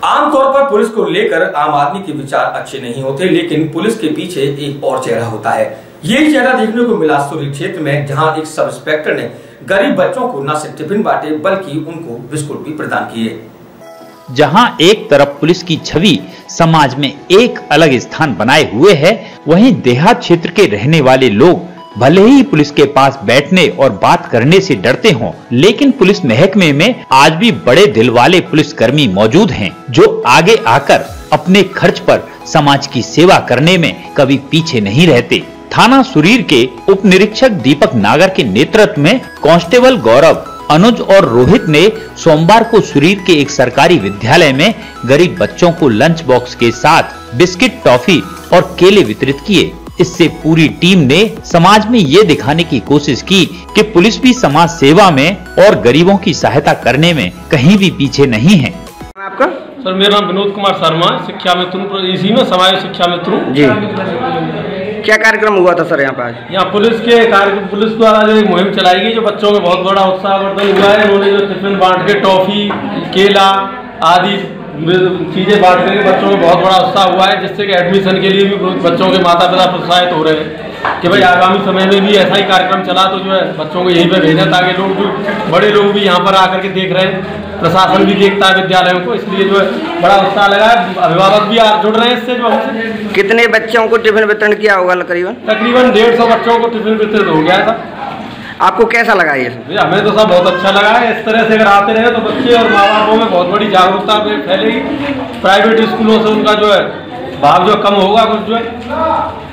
आमतौर पर पुलिस को लेकर आम आदमी के विचार अच्छे नहीं होते, लेकिन पुलिस के पीछे एक और चेहरा होता है। यही चेहरा देखने को मिला सुरीर क्षेत्र में, जहां एक सब इंस्पेक्टर ने गरीब बच्चों को न सिर्फ टिफिन बांटे बल्कि उनको बिस्कुट भी प्रदान किए। जहां एक तरफ पुलिस की छवि समाज में एक अलग स्थान बनाए हुए है, वहीं देहात क्षेत्र के रहने वाले लोग भले ही पुलिस के पास बैठने और बात करने से डरते हों, लेकिन पुलिस महकमे में आज भी बड़े दिल वाले पुलिसकर्मी मौजूद हैं, जो आगे आकर अपने खर्च पर समाज की सेवा करने में कभी पीछे नहीं रहते। थाना सुरीर के उप निरीक्षक दीपक नागर के नेतृत्व में कांस्टेबल गौरव, अनुज और रोहित ने सोमवार को सुरीर के एक सरकारी विद्यालय में गरीब बच्चों को लंच बॉक्स के साथ बिस्किट, टॉफी और केले वितरित किए। इससे पूरी टीम ने समाज में ये दिखाने की कोशिश की कि पुलिस भी समाज सेवा में और गरीबों की सहायता करने में कहीं भी पीछे नहीं है। आपका? सर मेरा नाम विनोद कुमार शर्मा, शिक्षा मित्र, इसी में समाज शिक्षा मित्र जी। क्या कार्यक्रम हुआ था सर यहाँ पे आज? यहाँ पुलिस द्वारा जो एक मुहिम चलाई गई, जो बच्चों में बहुत बड़ा उत्साहवर्धन हुआ है। उन्होंने जो टिफिन बांट के टॉफी, केला आदि चीजें बांट करके बच्चों में बहुत बड़ा उत्साह हुआ है, जिससे कि एडमिशन के लिए भी बच्चों के माता पिता प्रोत्साहित हो रहे हैं कि भाई आगामी समय में भी ऐसा ही कार्यक्रम चला तो जो है बच्चों को यहीं पे भेजें, ताकि लोग जो बड़े लोग भी यहाँ पर आकर के देख रहे हैं, प्रशासन भी देखता है विद्यालयों को, इसलिए जो है बड़ा उत्साह लगा है। अभिभावक भी जुड़ रहे हैं इससे। जो हमसे कितने बच्चों को टिफिन वितरण किया होगा? तकरीबन 150 बच्चों को टिफिन वितरित हो गया था। आपको कैसा लगा ये? हमें तो सब बहुत अच्छा लगा है। इस तरह से अगर आते रहे तो बच्चे और माँ बापों में बहुत बड़ी जागरूकता फैलेगी। प्राइवेट स्कूलों से उनका जो है भाव जो कम होगा कुछ जो है।